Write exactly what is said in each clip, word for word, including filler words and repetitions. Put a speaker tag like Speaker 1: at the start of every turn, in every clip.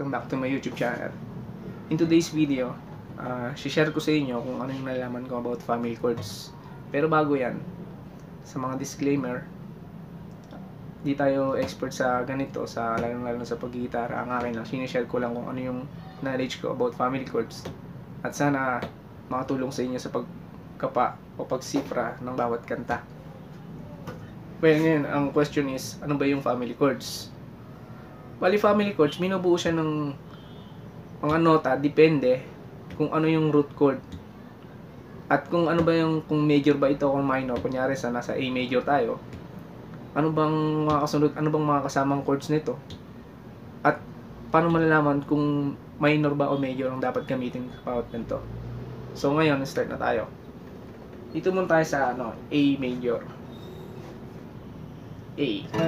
Speaker 1: welcome back to my YouTube channel. In today's video, uh, share ko sa inyo kung ano yung nalaman ko about family chords. Pero bago yan, sa mga disclaimer, di tayo expert sa ganito, sa lalo-lalo sa paggigitara. Ang akin lang, sinishare ko lang kung ano yung knowledge ko about family chords. At sana makatulong sa inyo sa pagkapa o pagsipra ng bawat kanta. Well, ngayon, ang question is, ano ba yung family chords? Bali, family chords, binubuo siya ng mga nota, depende kung ano yung root chord. At kung ano ba yung, kung major ba ito o minor. Kunyari sa nasa A major tayo, ano bang mga kasunod, ano bang mga kasamang chords nito? At paano malalaman kung minor ba o major ang dapat gamitin bawat ganito? So ngayon, start na tayo. Dito muna tayo sa ano, A major. A.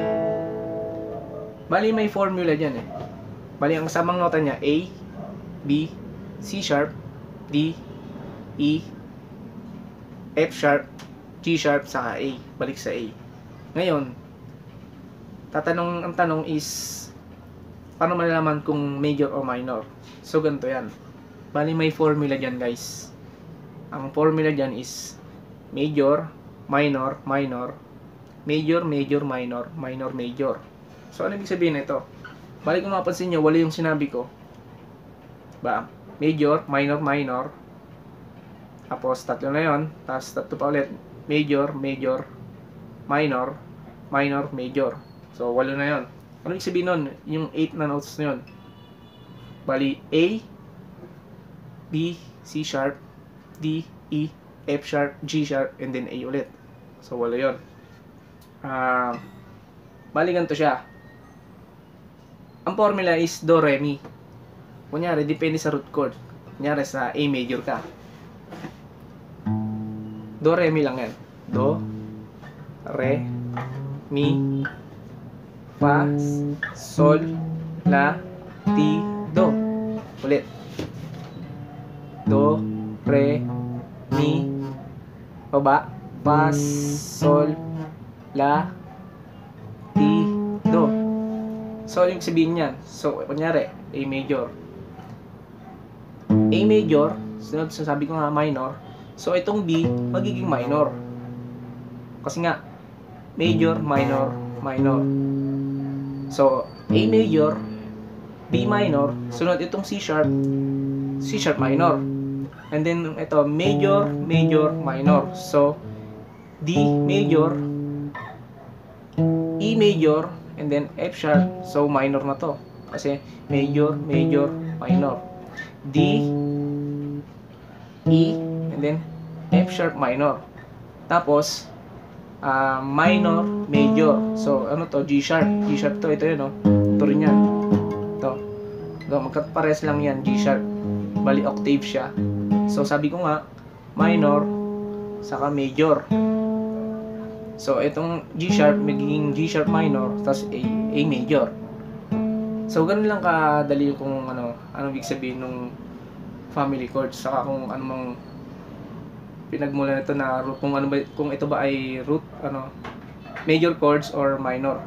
Speaker 1: Bali, may formula dyan eh. Bali, ang kasamang nota niya, A, B, C sharp, D, E, F sharp, G sharp, saka A. Balik sa A. Ngayon, tatanong, ang tanong is, paano malalaman kung major o minor? So, ganito yan. Bali, may formula dyan, guys. Ang formula dyan is major, minor, minor, major, major, minor, minor, major. So, ano ibig sabihin nito? Bali, kung mapansin nyo, wala yung sinabi ko. Ba? Major, minor, minor. Tapos, tatlo na yun. Tapos, tatlo pa ulit. Major, major, minor, minor, major. So, walo na yun. Ano ibig sabihin nun? Yung eight na notes na yun. Bali, A, B, C sharp, D, E, F sharp, G sharp, and then A ulit. So, walo yun. Ah, uh, bali, ganito siya. Ang formula is do, re, mi. Kunyari, depende sa root chord. Kunyari, sa A major ka. Do, re, mi lang yan. Do, re, mi, fa, sol, la, ti, do. Ulit. Do, re, mi, baba, fa, sol, la, ti, do. So, yung sabihin niyan. So, kunyari, A major. A major, sunod, sabi ko nga minor. So, itong B, magiging minor. Kasi nga, major, minor, minor. So, A major, B minor, sunod itong C sharp, C sharp minor. And then, ito, major, major, minor. So, D major, E major, and then F sharp. So, minor na to. Kasi, major, major, minor. D, E, and then F sharp minor. Tapos, uh, minor, major. So, ano to? G sharp. G sharp to. Ito yun, no? Ito rin yan. Ito. Ito, magkapares lang yan. G sharp. Bali, octave siya. So, sabi ko nga, minor, saka major. So, itong G sharp, magiging G sharp minor, tapos A, A major. So, ganun lang kadali kung ano, ano ibig sabihin ng family chords, saka kung ano mang pinagmula nito na root, kung ano ba, kung ito ba ay root, ano, major chords or minor.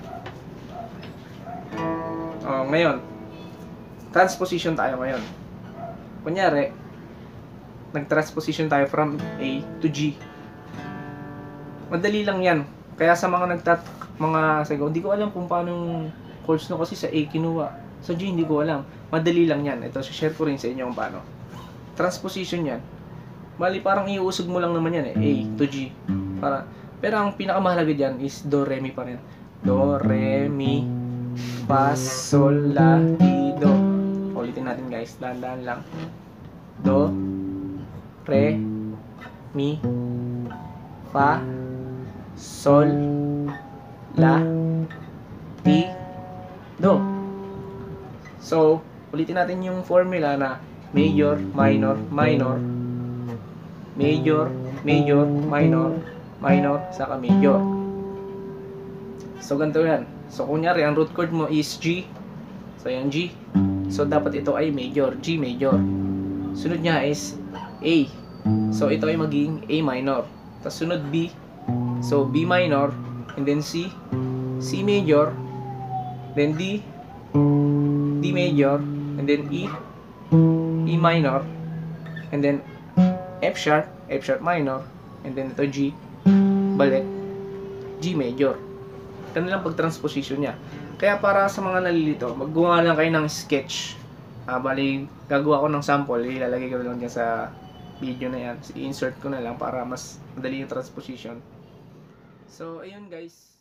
Speaker 1: Oh, ngayon, transposition tayo ngayon. Kunyari, nag-transposition tayo from A to G. Madali lang yan. Kaya sa mga nagtat mga sago, hindi ko alam kung paano yung chords no kasi sa A kinuha. Sa G hindi ko alam. Madali lang yan. Ito, share ko rin sa inyo kung paano. Transposition yan. Bali, parang iuusog mo lang naman yan eh. A to G. Para, pero ang pinakamahalaga dyan is Do, Re, Mi pa rin. Do, Re, Mi, Fa, Sol, La, Ti, Do. Ulitin natin guys. Dahan-dahan lang. Do, Re, Mi, Fa, Sol, La, Ti, Do. So, ulitin natin yung formula na major, minor, minor, major, major, minor, minor, saka major. So, ganito yan. So, kunyari, ang root chord mo is G. So, yan G. So, dapat ito ay major, G major. Sunod niya is A. So, ito ay magiging A minor. Tapos, sunod B. So, B minor, and then C, C major, then D, D major, and then E, E minor, and then F sharp, F sharp minor, and then ito G, balik, G major. Ito lang pag-transposition niya. Kaya para sa mga nalilito, maggawa lang kayo ng sketch. Ah, bali, gagawa ko ng sample, ilalagay ko lang dyan sa video na yan. I-insert ko na lang para mas madali yung transposition. So, ayun guys.